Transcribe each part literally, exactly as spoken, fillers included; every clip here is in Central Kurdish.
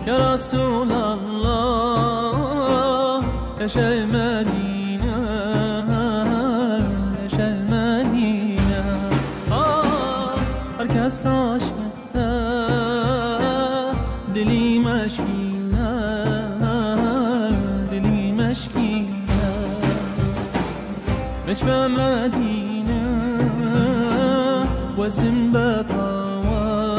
يا رسول الله يا شيخ المدينة يا شيخ المدينة آه أركز عشقته دلي مشكينا دلي مشكينا مشبع مدينة واسم بطاوة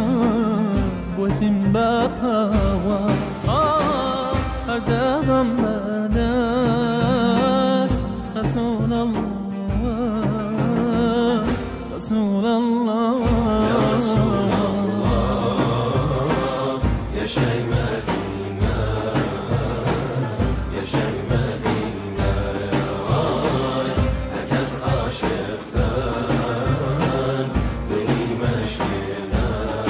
واسم بطاوة آه أرزاقا بدست رسول الله رسول الله يا رسول الله يا شيخ مدينة يا شيخ مدينة هكذا عاشقتك دلي مشكلة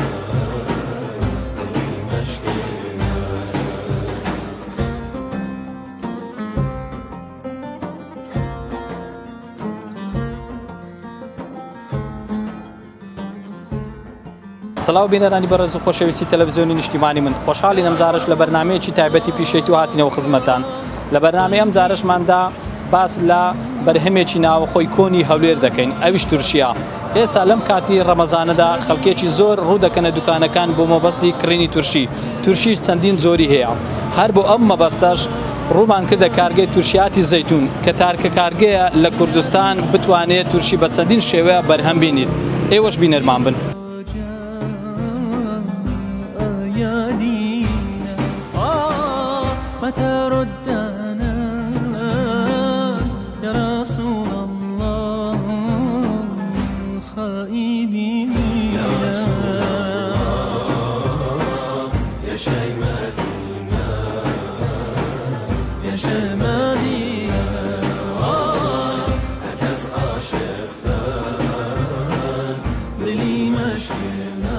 دلي مشكلة سلااو بینەرانی بەڕێز و خۆشەویستی تەلەڤیزیۆنی نیشتیمانی من خۆشحاڵین ئەم جارش لە بەرنامەیەکی تایبەتی پیشەیت و هاتینەوە خزمەتان لە بەرنامەی ئەم جارشماندا باس لە بەرهەمێکی ناوخۆی کۆنی هەولێر دەکەین ئەویش تورشیا ئێستا لەم کاتی ڕەمەزانەدا خەڵکێکی زۆر ڕوو دەکەنە دوکانەکان بۆ مەبەستی کڕینی تورشی تورشیش چەندین زۆری هەیە هەر بۆ ئەم مەبەستەش ڕوومان کردە کارگەی تورشیاتی زەیتون کە تارکە کارگەیە لە کوردستان بتوانێت تورشی بە چەندین شێوەیە بەرهەم بینیت ئێوەش بینەرمان بن يا دينا آه متى ردنا يا رسول الله خائبين يا رسول الله يا شيخ مدينة يا شيخ مدينة آه هكذا عاشقتك دلي مشكلة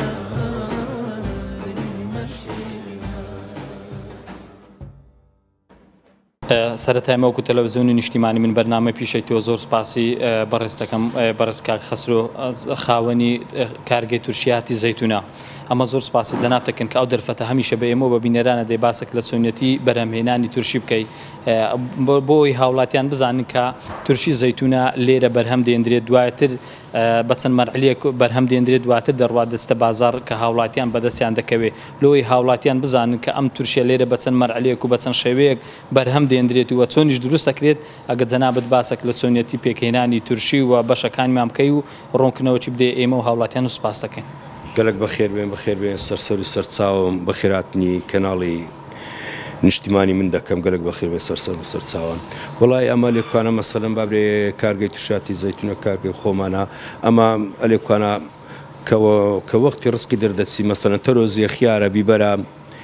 سەرەتای مەوکو تەلەڤیزیۆنی نیشتیمانی من بەرنامە پیشەیتەوە زۆر سپاسی بەڕێز دەکەم بەڕێز کاک خەسرۆ خاوەنی کارگەی تورشیاتی زەیتونە ئەمە زۆر سپاسی جەناب دەکەن کە ئەو دەرفەتە هەمیشە بە ئێمە بە بینەرانە دەی باسێک لە چۆنیەتی بەرهەمهێنانی تورشی بکەیت بۆی هاوڵاتیان بزانن کە تورشی زەیتونە لێرە بەرهەم دێنرێت دوایتر بە چەند مەرحلەیەک بەرهەم دێنرێت دواتر دەڕوات دەستە بازار کە هاوڵاتیان بەدەستیان دەکەوێت لۆی هاوڵاتیان بزانن کە ئەم تورشیە لێرە بە چەند مەرحلەیەک و بە چەند شێوەیەک بەرهەم دێنرێت و چۆنیش دروست دەکرێت ئەگە جەنابەت باسێک لە چۆنیەتی پێکهێنانی تورشی و بەشەکانیمان بکەی و ڕوونکردنەوەی بدێ ئێمە و هاوڵاتیان و سپاس دەکەین گەلک بەخێر بێن بەخێر بێن سەرسەر و سەرچاوم بەخێراتنی کەناڵی نیشتیمانی من دەکەم گەلک بەخێر بێ سەرسەر و سەرچاوان وڵای ئەمە لێکوانە مەسەلەن بابرێ کارگەی تورشاتی زەیتونە کارگەی خۆمانە ئەمە ئەلێکوانە کە وەختی ڕسکی دەردەچی مەسەلەن تەرۆزیە خیارە بیبەرە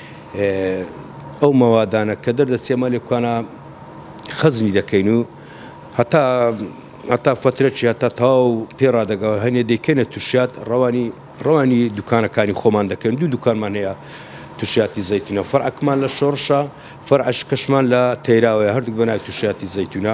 ئەو مەوادانە کە دەردەچی ئەمە لێکوانە خەزمی دەکەین و هەتا هەتا فترێکی هەتا تاو پێڕادەگەوە هەنێ دەیکەنە تورشیات ڕەوانی ڕەوانی دوکانەکانی خۆمان دەکەن دوو دوکانمان هەیە تورشیاتی زەیتونە فەرعەکمان لە شۆڕشە فەرعەشکەشمان لە تەیراوەیە هەردووک بەناوی تورشیاتی زەیتونە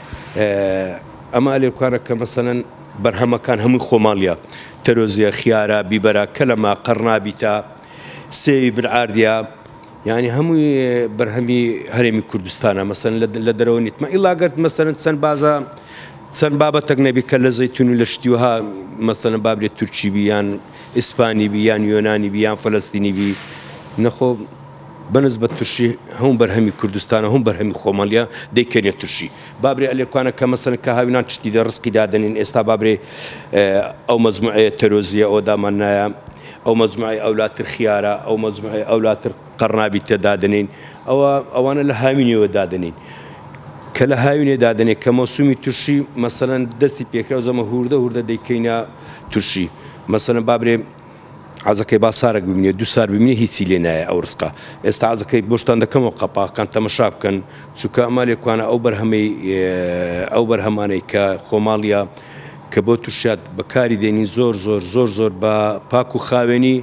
ئەمە لێکوانە کە مەسەلەن بەرهەمەکان هەمووی خۆماڵیە تەرۆزیە خیارە بیبەرە کەلەمە قەرنابیتە سێوی برعاردیە یعنی هەمووی بەرهەمی هەرێمی کوردستانە مەسەلەن لە دەرەوە نیتمە ئیلاگەرت مەسەلەن چەند بازە چەند بابەتێک نەبی کە لە زەیتون و لە شتیوها مەسەلەن بابرێت تورکی بی یان ئیسپانی بی یان یۆنانی بی یان فەلەستینی بی نەخۆ بەنسبەت تورشی هەموو بەرهەمی کوردستانە هەموو بەرهەمی خۆماڵیە دەیکەنێت تورشی بابرێ ئەلێکوانە کە مەسەلەن کە هاوینان چتی دە ڕسکی دادەنین ئێستا بابرێ ئەو مەجموعەیە تەرۆزیە ئەوەدامان نایە ئەو مەجموعەی ئەولاتر خیارە ئەو مەجموعەی ئەولاتر قەرنابی تێدادنین ئەوە ئەوانە لە هاوینەوە دادنین کە لە هاوینێ دادنێت کە مەسومی تورشی مەسەلەن دەستی پێکرا و زەمە هوردە هوردە دەیکەینە تورشی مەسەلەن بابرێ عزەکەی با سارێک ببینێت دوو سار ببینێ هیچی لێ نایە ئەو ڕسقا ئێستا عزەکەی بۆشتان دەکەمەوە قەپاکان تەمەشا بکەن چونکە ئەمە لێکوانە ئەو بەرهەمەی ئەو بەرهەمانەی کە خۆماڵیە کە بۆ تورشات بەکاری دێنی زۆر زۆر زۆر زۆر بە پاک و خاوێنی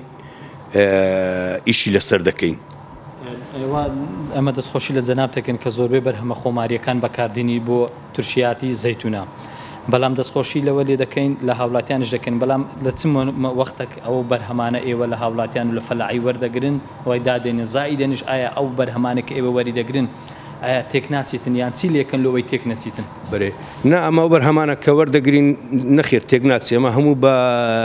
ئیشی لەسەر دەکەین ئەمە دەستخۆشی لە جەناب دەکەن کە زۆربەی بەرهەمە خۆماریەکان بەکاردێنی بۆ تورشیاتی زەیتونە بەڵام دەستخۆشی لەوە لێ دەکەین لە هاوڵاتیانش دەکەین بەڵام لە چ وەختێک ئەو بەرهەمانە ئێوە لە هاوڵاتیان و لە فەلاعی وەردەگرن وای دادێنن زائیدەنیش ئایا ئەو بەرهەمانە کە ئێوە وەری دەگرن ئایا تێک ناچیتن یان چی لێکن لەوەی تێک نەچیتن بەێ نا ئەمە بەرهەمانە کە وەردەگرین نەخێر تێک ناچی ئەمە هەموو بە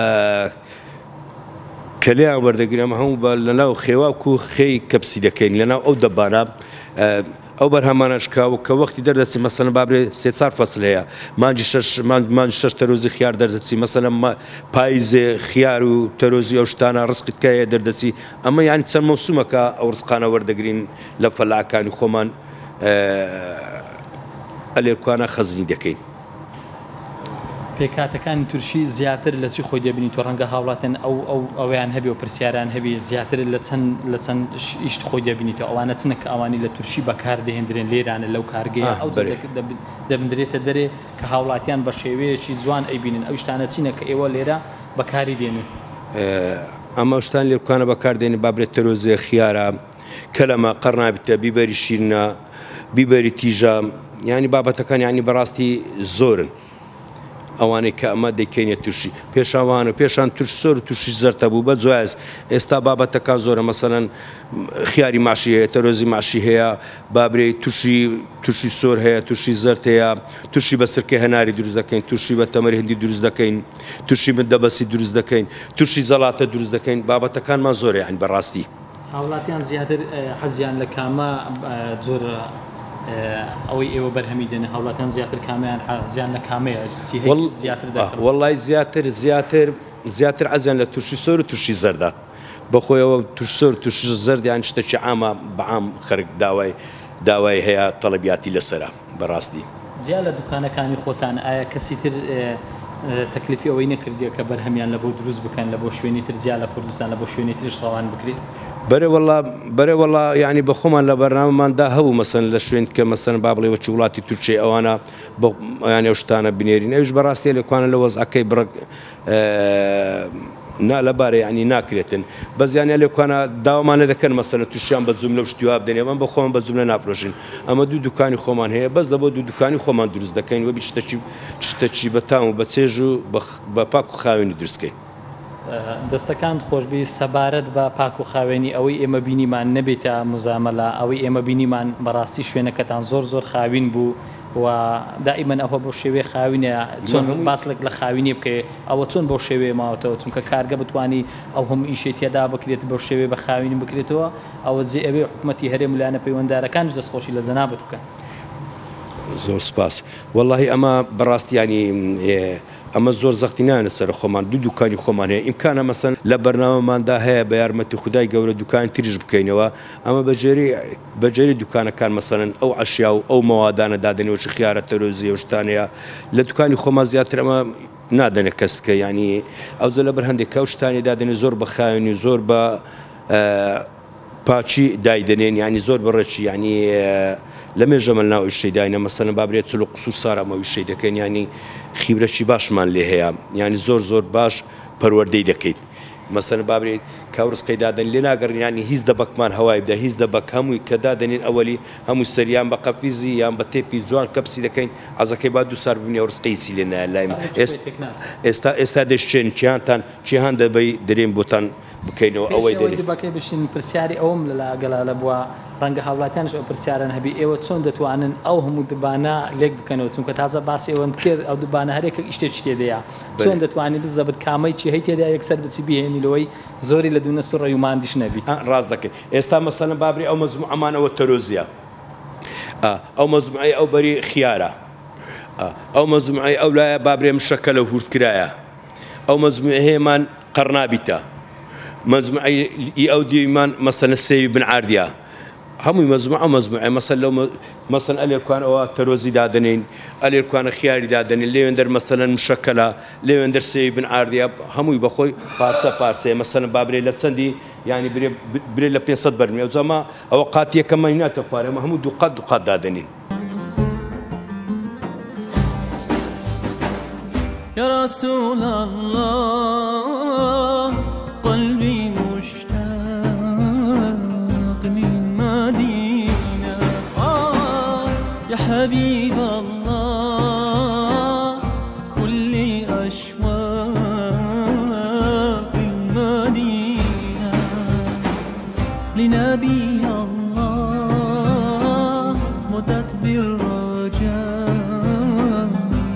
کەلیان وەردەگرین ئەمە هەموو بە لەناو خێواک و خێی کەپسی دەکەین لەناو ئەو دەبانە ئەو بەرهەمانەشکا و کە وەختی دەردەچی مەسەلەن بابرێ سێ چار فەسل هەیە مانجی شەش مانج شەش تەرۆزی خیار دەردەچی مەسەلەن پاییزێ خیار و تەرۆزی ئەو شتانە ڕزقت کایە دەردەچی ئەمە یانی چەند مەوسومەکە ئەو ڕزقانە وەردەگرین لە فەلاکانی خۆمان ئەلێرکوانە خەزنی دەکەین. پێکاتەکانی تورشی زیاتر لە چی خۆی دەبینی تۆ ڕەنگە هاوڵاتن ئەو ئەو ئەویان هەبی و پرسیاران هەبی زیاتر لە چەند لە چەند ئیشت خۆی دەبینیتەوە ئەوانە چنە کە ئەوانی لە تورشی بەکار دەهێنرێن لێرانە لەو کارگەیە ئەو دەبدرێتە دەرێ کە هاوڵاتیان بە شێوەیەکی جوان ئەیبینن ئەو شتانە چینە کە ئێوە لێرە بەکاری دێنن. ئەمە شتان لێرکوانە بەکاردێنی بابرێت تەرۆزێ خیارە کەلەمە قەرنابێتە بیبەری شیرنە بیبەری تیژە ینی بابەتەکان ینی بەڕاستی زۆرن ئەوانەی کە ئەمە دەیکەینە تووشی پێشاوانە پێشان توش سۆر و تووشی زەرتە بوو بە جواز ئێستا بابەتەکە زۆرە مەسەرەن خیاری ماشی هەیە تەرۆزی ماشی هەیە بابرێ تووشی تووشی سۆر هەیە تووشی زەرت هەیە تووشی بە سرکە هەناری دروست دەکەین تووشی بە تەمەری هەندی دروست دەکەین تووشی من دەبەسی دروست دەکەین تووشی زەڵاتە دروست دەکەین بابەتەکانمان زۆرە یان بەڕاستی هاوڵاتیان زیاتر حەزیان لە کامە زۆر ئەوەی ئێوە بەرهەمی دێنە هاوڵاتیان زیاتر کامیان زیان لە کامەیە زیاتر وەڵای زیاتر زیاتر زیاتر عەزیان لە تووشی سۆر و تووشی زەردە بەخۆیەوە تووش سۆر تووشی زەردیان شتێکی عامە بەعام خەرک داوای داوای هەیە تەڵەبیاتی لەسەرە بەڕاستی جیا لە دوکانەکانی خۆتان ئایا کەسی تر تەکلیفی ئەوەی نەکردیە کە بەرهەمیان لە بۆ دروست بکەن لە بۆ شوێنی تر جیا لە کوردستان لە بۆ شوێنی ترش ڕەوان بکرێت بەرێ وەڵا بەرێ وەڵا یعنی بە خۆمان لە بەرنامەماندا هەبوو مەسەن لە شوێن کە مەسەن با بڵێ وەچی وڵاتی تورکیە ئەوانە یان ئەو شتانە بنێرین ئەوش بەڕاستی لێکوانە لە وەزعەکەی بڕک نا لەبارەی ینی ناکرێتن بەزیانە لێکوانە داوامانە دەکەن مەسەنە تووشیان بە جوم لەو شتیوا بدەنێ ئەمە بە خۆمان بە جوملە ناپرۆژین ئەمە دوو دوکانی خۆمان هەیە بەس دەبۆ دوو دوکانی خۆمان دروست دەکەین وەبی شتێکی شتێکی بەتام و بە چێژ و بە پاک و خاوێنی دروستکەین. دەستەکان خۆشبی سەبارەت بە پاک و خاوێنی ئەوەی ئێمە بینیمان نەبێتە مزامەلا ئەوەی ئێمە بینیمان بەڕاستی شوێنەکەتان زۆر زۆر خاوین بوو و دائیمەن ئەوە بۆ شێوێ خاوینە چۆن باسلێک لە خاوینی بکەێ ئەوە چۆن بۆ شێوێ ماوەتەوە چونکە کارگە بتوانانی ئەو هەموو ئیشێ تێدا بکرێت بۆ شێوێ بە خاوینی بکرێتەوە ئەوە زێ ئەوێ حکوومەتی هەرێم لایەنە پەیوەنددارەکانش دەستخۆشی لە زەنابەت بکەن. زۆر سپاس وەڵاهی ئەمە بەڕاستیانی ئەمە زۆر زەختینانە سەر خۆمان دوو دوکانی خۆمان هەیە ئیمکانە مەسەن لە بەرنامەماندا هەیە بە یارمەتی خودای گەورە دوکان تریش بکەینەوە ئەمە بەجێری دوکانەکان مەسەن ئەو عەشیا و ئەو مەوادانە دادنەوەی خیارە تەرۆزی و شتانەیە لە دوکانی خۆمان زیاتر ئەمە نادەنێت کەسکە ینی ئەو جە لەبەر هەندێک کەو شتانی دادنێ زۆر بە خاوێنی زۆر بە پاچی دایدنێن ینی زۆر بەڕێکی ینی لە مێژەمە ناو ئیشەی داینە مەسەن بابرێت چلو قسوور سارەمەوە ئیشەی دەکەین ینی خیبرەکی باشمان لێ هەیە ینی زۆر زۆر باش پەروەردەی دەکەین مەسەن بابرێت کاورسکەی دادن لێ ناگەڕین ینی هیچ دەبەکمان هەوای بدە هیچ دەبەک هەمووی کە دادنین ئەوەلی هەموو سەریان بە قەپیزی یان بە تێپی جوان کەپسی دەکەین عەزەکەی با دوو سار ببینێ ڕزقەی چی لێ نایە لایم ئێستا ئێستا دەشتێن چیانتان چیهان دەبەی دەرێن بۆتان بکەینەوە ئەوەی دەێت بەکەی بشین پرسیاری ئەوم لە لاگەلا لە بووە ڕەنگە هاوڵاتیانش ئەو پرسیاران هەبی ئێوە چۆن دەتوانن ئەو هەموو دبانە لێک بکەنەوە چونکە تازە باسی ئەوەن کرد ئەو دبانە هەرێکە شتێکی تێدەیە چۆن دەتوانانی بزەبت کامەی چی هەی تێدا یەکسەر بچی بهێنیلەوەی زۆری لە دوونە سوڕە و ماندیش نەبی ڕاست دەکەیت ئێستا مەسەلەن بابری ئەو مەجموعەمانەوە تەرۆزیە ئەو مەجموعەی ئەو بەری خیارە ئەو مەجموعەی ئەو لایە بابرێ مشەکە لە هورتکرایە ئەو مەجموعە هەیەمان قەرنابیتە مەجموعەی ئەو دیمان مەسەلەن سێوی بن عاردیە هەمووی مەجموعە مەجموعە مەسەن لەو مەسەن ئەلێرکوانەوە تەرۆزی دادنین ئەلێرکوانە خیاری دادنین لێوێندەر مەسەلەن مشەکەلە لێوێندەر سێوی بن عاردیە هەمووی بەخۆی پارچە پارچەیە مەسەلەن بابرێ لە چەندی ینی برێ لە پێنج سەد بەرمێ و جەما ئەوە قاتیەکەمە ناتە خوارێ ئەمە هەموو دوو قات دوو قات دادنین. يا رسول الله قلبي مشتاق من مدينة آه يا حبيب الله لنبي الله مدت بالرجاء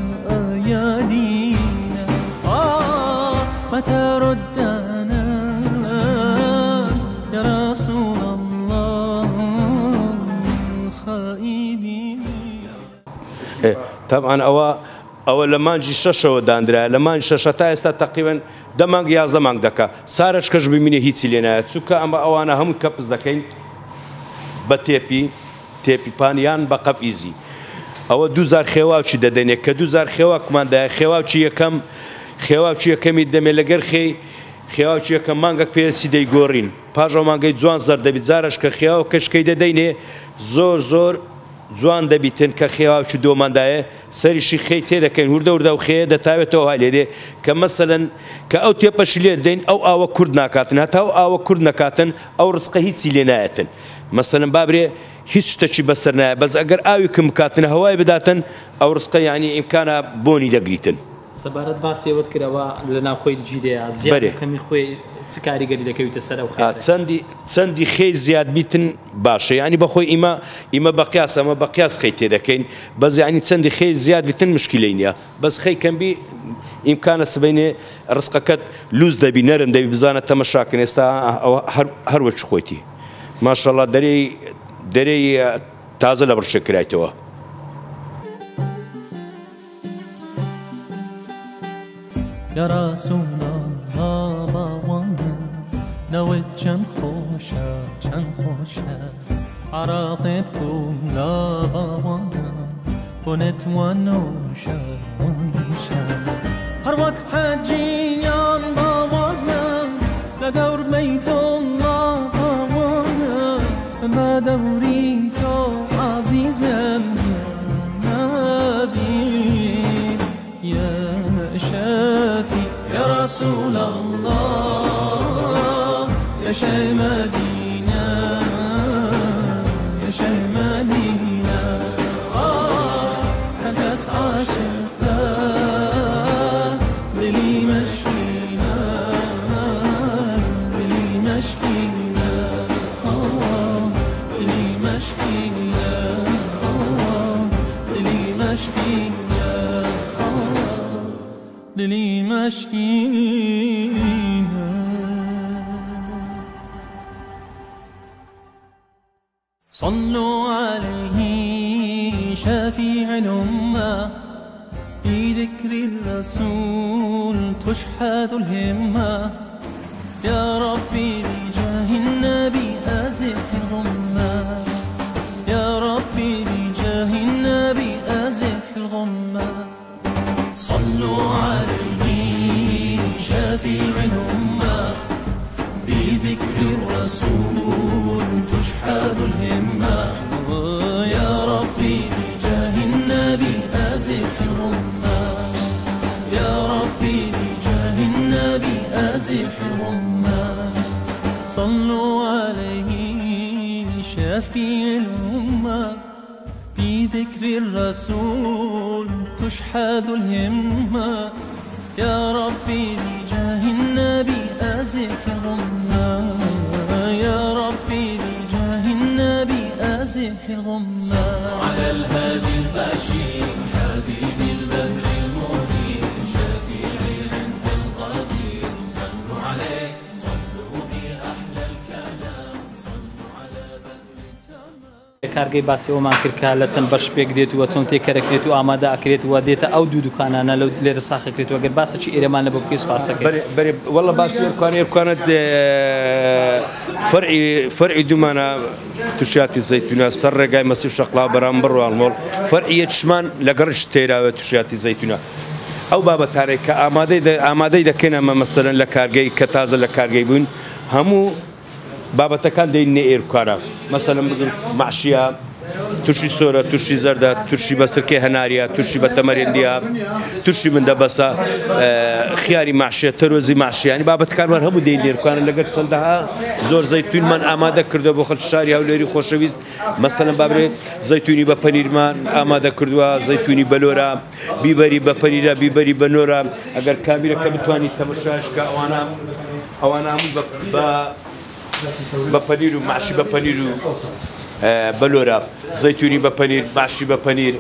أيادينا آه متى ردنا يا رسول الله خائبين. طبعا أو أو لما نجي شاشة وداندرا لما نجي شاشة تايستا تقريبا دمانگ يازده مانگ دكا سارش كش بمينه هيتي لنا تسوكا أما أوانا هم كبز دكين بتيبي تيبي بانيان بقب إيزي أو دوزار خواوشي ددنيا كدوزار خواك كمان ده خواوشي يكم خواوشي يكم يدمي لجر خي خواوشي يكم مانگك بيرسي دي غورين باجو مانگي جوان زر دبيت زارش كخواو كش كيدا دينه زور زور جوان دەبیتن کە خێواوچی دۆماندایە سەریشی خەی تێدەکەین وردە وردە و خێ دەتاوێتەوە هەلێدێ کە مەسەلەن کە ئەو تێپەشی لێ دەین ئەو ئاوە کورد ناکاتن هەتا ئەو ئاوە کورد نەکاتن ئەو ڕزقە هیچی لێ نایەتن مەسەلەن بابرێ هیچ شتێکی بەسەر نایە بەس ئەگەر ئاوی کم بکاتن هەوای بداتن ئەو ڕزقە یعنی ئیمکانە بۆنی دەگریتن. سەبارەت باسیەوەت کراوە لە ناوخۆی جیدەیە زیاد کەمی خۆی چ کاریگەری دەکەویتە سەر ئەو خێ چەندی چەندی خێی زیاد بیتن باشە یعنی بەخۆی ئیمە ئیمە بەقیاس ئەمە بەقیاس خەی تێدەکەین بەس یعنی چەندی خێی زیاد بیتن مشکلەی نییە بەس خەی کەمبی ئیمکانە سبەینێ ڕزقەکەت لوز دەبی نەرم دەبی بزانە تەمەشاکن ئێستا هەروەچ خۆیتی ماشەڵڵا دەرەی دەرەی تازە لە بڕچە کرایتەوە. يا رسول الله باوانا نوت چند خوشا چند خوشا عراقتكم لا باوانا بنت ونوشا ونوشا هر وقت حجيان باوانا لدور بيت الله باوانا ما دوريتو عزيزا يا نبي يا شافي يا رسول الله يا شي مدينة يا شي مدينة آه نفس عاشق ظلي مشكينا ظلي مشكينا آه ظلي مشكينا آه ظلي مشكينا دلي مشكينا. صلوا عليه شافيع الأمة في ذكر الرسول تشحذ الهمة يا ربي بجاه النبي أزح الغمة يا ربي بجاه النبي أزح الغمة صلوا عليه شافيع الأمة بذكر الرسول تشحذ الهمة يا ربي بجاه النبي أزح الغمة يا ربي بجاه النبي أزح الغمة صلوا عليه شافيع الأمة في ذكر الرسول تشحذ الهمة يا ربي بجاه النبي أزح الغمة يا ربي بجاه النبي أزح الغمة على الهادي البشير حبيب البدر المنير شفيعي عند القدير صلوا عليه صلوا بأحلى الكلام صلوا على بدر التمام. کارگەی باسی ئەومان کرد کە لە چەند بەش پێک دێت وە چۆن تێکەرەکرێت و ئامادە ئەکرێت وە دێتە ئەو دوو دوکانانە لەو لێرە ساخەکرێتەوە گەر باسەی ئێرەمان لە بۆ بکەی سوپاس دەکەین. والله باسی ئێرکوانە ئێرکوانت فەرعی فەرعی دوومانە توشیاتی زەیتونە سەر ڕێگای مەسیح شەقڵا بەرامبەر ڕوانمۆڵ فەرعی یەکشمان لەگەڕش تێراوە توشیاتی زەیتونە ئەو بابەتانەی کە ئامادەی دەکەین ئەمە مەسەلەن لە کارگەی کە تازە لە کارگەی بوون هەموو بابەتەکان دەینێ ئێرکوانە مەسەلەن بگرن مەعشیە ترشی سۆرە ترشی زەردە ترشی بەسرکێ هەناریە ترشی بە تەمەرێندیە ترشی مندەبەسە خیاری مەعشیە تەرۆزی مەعشیانی بابەتەکانمان هەموو دەین لێرکوانە لەگەر چەندەها زۆر زەیتونمان ئامادە کردووە بۆ خەڵکی شاری هەولێری خۆشەویست مەسەلەن بابرێت زەیتونی بە پەنیرمان ئامادە کردووە زەیتونی بەلۆرە بیبەری بە پەنیرە بیبەری بە نۆرە ئەگەر کابیرەکە بتوانیت تەمەشاش کە ئەوانە ئەوانە هەموو بە بە پەنیر و ماشی بە پەنیر و بەلۆرە زەیتونی بە پەنیر ماشی بە پەنیر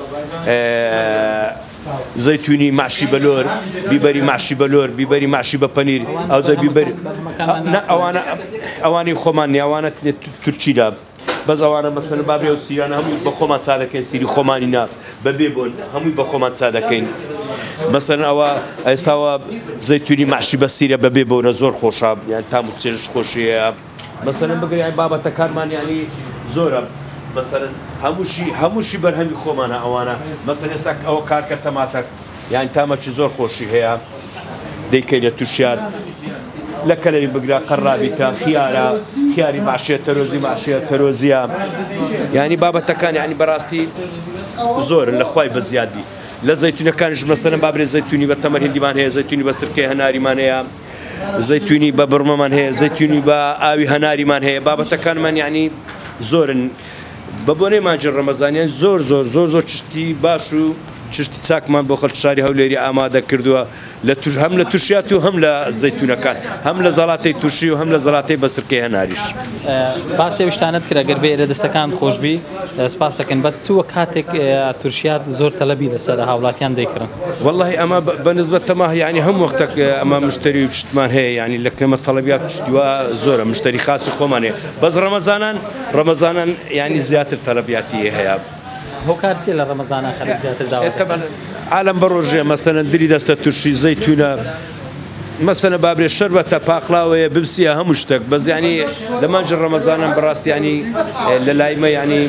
زەیتونی ماشی بەلۆر بیبەری ماشی بەلۆر بیبەری ماشی بە پەنیر ئەوجا بیبەر ئەوانە ئەوانی خۆمان نیاوانە تورکیدا بەس ئەوانە مەسەلەن بابرێ و سیرانە هەمووی بە خۆمان چا دەکەین سیری خۆمانینا بەبێ بۆن هەمووی بە خۆمان چا دەکەین مەسەلەن ئەوە ئێستاوە زەیتونی ماشی بە سیرە بەبێ بۆنە زۆر خۆشە یان تام و چێژش خۆشیە مەسەلەن بگەین بابەتەکانمان یانی زۆرە مەسەلەن هەمووشی هەمووشی بەرهەمی خۆمانە ئەوانە مەسەلەن ئێستا ئەوە کارکە تەماتەک یان تامەکی زۆر خۆشی هەیە دەیکەی لە تووشیات لە کەلەوی بگرا قەڕابیتە خیارە خیاری ماشیە تەرۆزی ماشیە تەرۆزیە یانی بابەتەکان یانی بەڕاستی زۆرن لە خوای بەزیادی لە زەیتونەکانیش مەسەلەن بابرێ زەیتونی بە تەمەر هێندیمان هەیە زەیتونی بە سرکەی هەناریمان هەیە زەیتونی بە بڕمەمان هەیە زەیتونی بە ئاوی هەناریمان هەیە بابەتەکانمان یعنی زۆرن بە بۆنەی مانجی ڕەمەزانیان زۆر زۆر زۆر زۆر چشتی باش و چشتی چاکمان بۆ خەڵکی شاری هەولێری ئامادە کردووە لە توش هەم لە تووشیات و هەم لە زەیتونەکان هەم لە زەڵاتەی تووشی و هەم لە زەڵاتەی بە سرکەی هەناریش باسی شتانت کرا گەر بێ ئێرە دەستەکان خۆشببی سپاس دەکەن بەس چووە کاتێک تووشیات زۆر تەلەبی لەسەر هاوڵاتیان دەیکردن والله ئەمە بەنسبەت تەماه یعنی هەم وەختێک ئەمە مشتری و پشتمان هەیە ینی لە کەمە تەڵەبیات پشتیوە زۆرە مشتری خاصی خۆمان هەیە بەس ڕەمەزانان ڕەمەزانان ینی زیاتر تەلەبیاتی هەیە هۆکارچی لە ڕەمەزانان خەڵک زیاتر داوە عالم بەڕۆژێ مەسەلەن دری دەستە تووشی زەیتونە مەسەلەن بابرێ شەربەتە پاقلاوەیە ببسیە هەموو شتێک بەس ینی لە مانجی ڕەمەزانان بەڕاستیانی لە لایمە ینی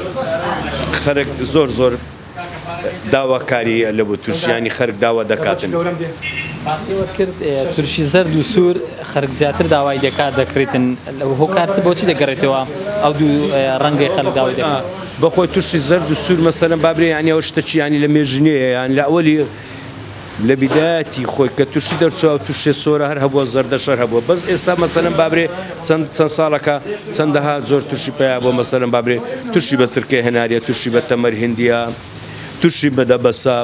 خەرک زۆر زۆر داواکاری لە بۆ تووشیانی خەرک داوا دەکاتن باسیوە کرد تورشی زەرد و سوور خەرک زیاتر داوای دەکات دەکرێتن هۆکارچ بۆچی دەگەڕێتەوە ئەو دوو ڕەنگەی خەڵک داوای دەکات بەخۆی تووشی زەرد و سوور مەسەلەن بابرێ ینی ئەو شتێکی ینی لە مێژنەیە یان لە ئەوەلی لە بیداەتی خۆی کە تووشی دەرچووە و تووشێ سۆرە هەر هەبووە زەردە شەر هەبووە بەس ئێستا مەسەلەن بابرێ چەند چەند ساڵەکە چەندەها زۆر تووشی پێیا بۆ مەسەلەن بابرێ تووشی بە سرکەی هەناریە تووشی بە تەمەر هێندیە تووشی بەدەبەسە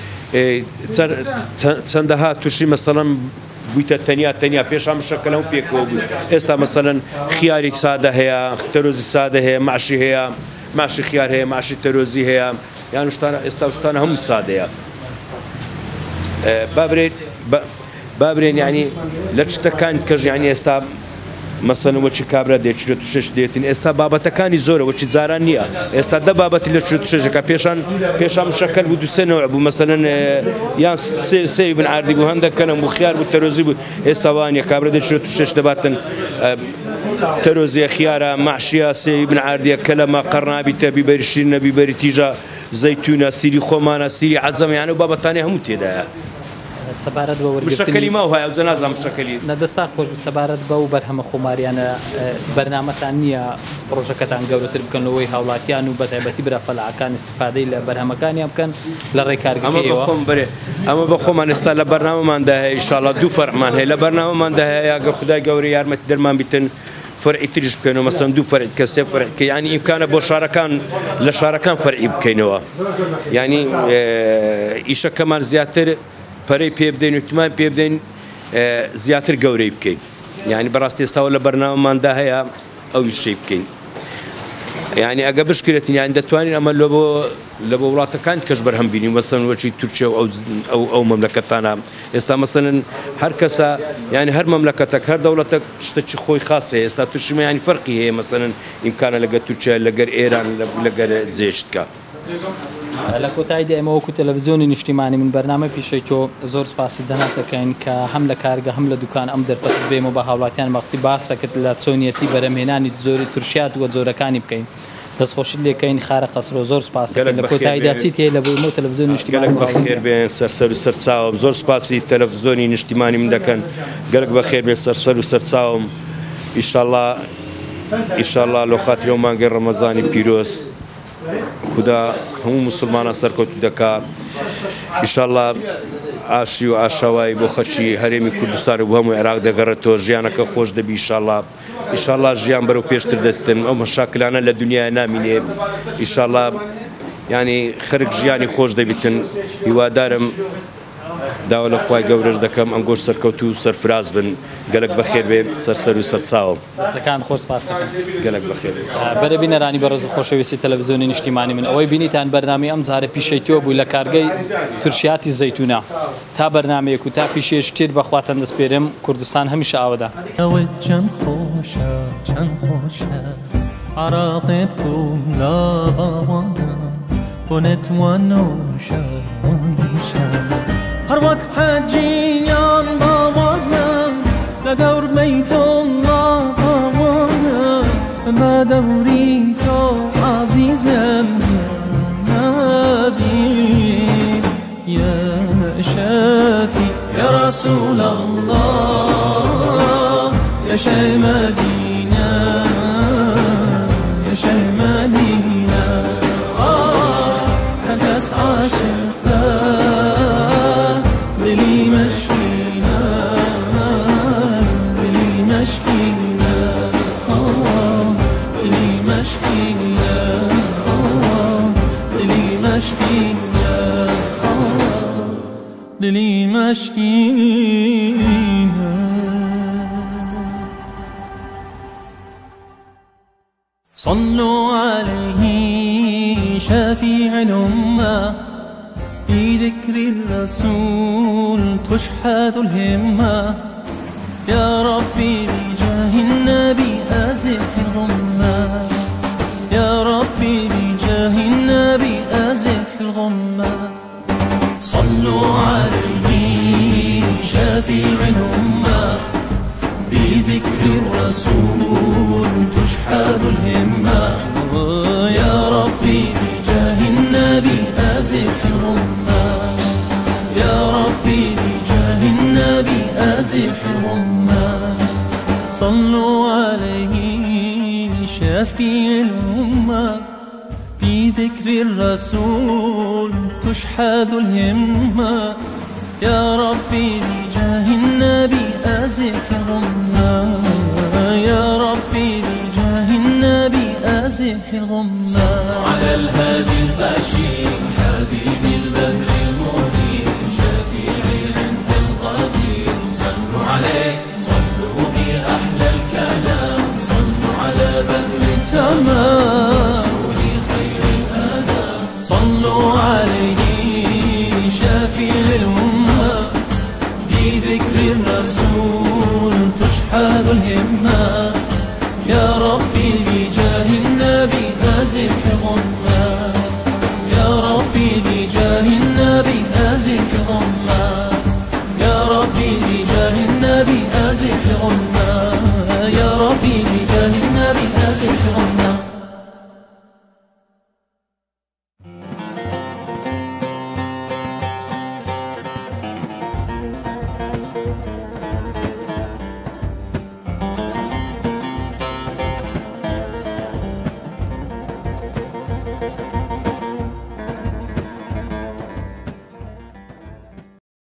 چەندەها تووشی مەسەلەن بوویتە تەنیا تەنیا پێشام شەکەلە و پێکەوە بوو ئێستا مەسەلەن خیاری سادە هەیە تەرۆزی سادە هەیە ماشی هەیە ماشی خیار هەیە ماشی تەرۆزی هەیە یان شتانە ئێستا شتانە هەموو سادەیە بابرێت بابرێن ینی لە شتەکان کەژ ینی ئێستا مەسەلەن وەچی کابرا دێچێت تووشش دێتین ئێستا بابەتەکانی زۆرە وەچی جاران نییە ئێستا دە بابەتی لە تووشەکە پێشان پێشام شەکەل بوو دوسێنەوە بوو مەسەلەن یان سێ بن ئاردی بوو هەندێکەنم بوو خیار بوو تەرۆزی بوو ئێستا وانە کابرا دێچێت تووشش دەباتن تەرۆزیە خیارە ماشیە سێ بن ئاردیە کەلەمە قەڕنابیتە بیبەری شیرینە بیبەری تیژە زەیتونە سیری خۆمانە سیری عەجەمیانە و بابەتانی هەموو تێدایە سەبارەت بە وەرگرتنی شەکەلی ما وهایە وزە نازانم شەکەلی نەدەستا خۆش سەبارەت بە و بەرهەمە خۆماریانە بەرنامەتان نییە پرۆژەکەتان گەورەتر بکەنەوەی هاوڵاتیان و بەتایبەتی برافەلاعەکان استفادەی لە بەرهەمەکانیان بکەن لە ڕێکارگەکەیەوە ئەمە بە خۆمان ئێستا لە بەرنامەماندا هەیە ئینشاڵڵا دوو فەرعمان هەیە لە بەرنامەماندا هەیە ئەگەر خودای گەورەی یارمەتی دەرمان بیتن فەرعی تریش بکەینەوە مەسەلەن دوو فەرع کە سێ فەرع کە یعنی ئیمکانە بۆ شارەکان لە شارەکان فەرعی بکەینەوە یعنی ئیشەکەمان زیاتر پەرەی پێ بدەین وتمان پێ بدەین زیاتر گەورەی بکەین یعنی بەڕاستی ئێستاوە لە بەرنامەماندا هەیە ئەو ویشەی بکەین یعنی ئەگە بشکرێتین یان دەتوانین ئەمە لە بۆ لە بۆ وڵاتەکان کەش بەرهەم بینین مەسەلەن وەچی تورکیا و ئەو ئەو مەملەکەتانە ئێستا مەسەلەن هەر کەسە یعنی هەر مەملەکەتێک هەر دەوڵەتێک شتێکی خۆی خاصەیە ئێستا تووشمە ینی فەرقی هەیە مەسەلەن ئیمکانە لەگەر تورکیا لەگەر ئێران لەگەر جێشتکە لە کۆتاییدا ئێمە وەکو تەلەڤیزیۆنی نیشتیمانی من بەرنامە پیشەیتۆ زۆر سپاسی جەناب دەکەین کە هەم لە کارگە هەم لە دوکان ئەم دەرفەت بێمە بە هاوڵاتیان مەخسی باسەکرد لە چۆنیەتی بەرەمهێنانی زۆری تورشیات وە جۆرەکانی بکەین دەستخۆشی لێکەین خارە قەسرۆ زۆر سپاس لە کۆتاییدا چیت هەیە لە بۆ تەلەڤیزیۆنی نیشتیمانی بەخێر بێن سەرسەر و سەرچاوم زۆر سپاسی تەلەڤیزیۆنی نیشتیمانی من دەکەن گەلک بەخێر بێ سەرسەر و سەرچاوم ئینشاڵڵا ئینشاڵڵا لە خاتری ئەو مانگەی ڕەمەزانی پیرۆز خدا هەموو مسلمانە سەرکەوتو دەکات ئینشاڵڵا ئاشی و ئاشاوایی بۆ خەڵکی هەرێمی کوردستان و بۆ هەموو عێراق دەگەڕێتەوە ژیانەکە خۆش دەبی ئینشاڵڵا ئینشاڵڵا ژیان بەرەو پێشتر دەستن ئەو مەشاکلانە لە دنیای نامینێ ئینشاڵڵا ینی خەرک ژیانی خۆش دەبیتن هیوادارم داوا لە خوای گەورەش دەکەم ئەم گۆشت سەرکەوتو و سەرفراز بن گەلک بەخێر بێ سەرسەر و سەرچاوم دەستەکان خۆش سپاس دەکەم گەلک بەخێر بێ بەرە بینەرانی بەڕێز و خۆشەویستی تەلەڤیزیۆنی نیشتیمانی من ئەوەی بینیتان بەرنامەی ئەم جارە پیشەیتەوە بووی لە کارگەی تورشیاتی زەیتونە تا بەرنمەیەک و تا پیشێ شتێر بەخواتەن دەستپێرم کوردستان هەمیشە ئاوەدا ئەوەت چەند خۆشە چەند خۆشە عراقێت کوم لا باوانە بۆ نەتوانۆشە وانوشە هەر وەک حەجیان باوانە لە دەور بەیتوڵڵا باوانە بە دەوری تۆ عەزیزم نبی یا شافی یا رسول الله یا شای مدینە یا شای مدینە هەر کەس عاشقتە دلی مەشکینە دلی مەشکینە دلی مەشکینە دلی مەشکینە دلی مەشکینە صلوا عليه شافيع الأمة في ذكر الرسول تشحذ الهمة يا ربي بجاه النبي أزح الغمة يا ربي بجاه النبي أزح الغمة صلوا عليه شافيع الأمة بذكر الرسول تشحذ الهمة يا ربي بجاه النبي أزح الغمة يا ربي بجاه النبي أزح الغمة صلوا عليه شافيع الأمة في ذكر الرسول تشحذ الهمة يا ربي بجاه النبي أزح الغمة يا ربي بجاه النبي أزح الغمة على الهادي البشير حبيب البدر المنير شفيعي عند القدير صلوا عليه صلوا بأحلى الكلام صلوا على بدر تمام رسول خير الأنام صلوا عليه شفيع الأمة بذكر الرسول تشحذ الهمة يا ربي بجاه النبي أزح غمة يا ربي بجاه النبي أزح غمة يا ربي